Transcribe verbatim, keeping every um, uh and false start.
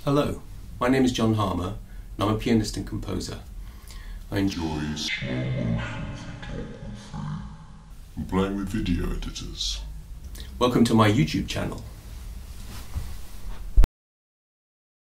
Hello, my name is John Harmer and I'm a pianist and composer. I enjoy slow motion photography and playing with video editors. Welcome to my YouTube channel.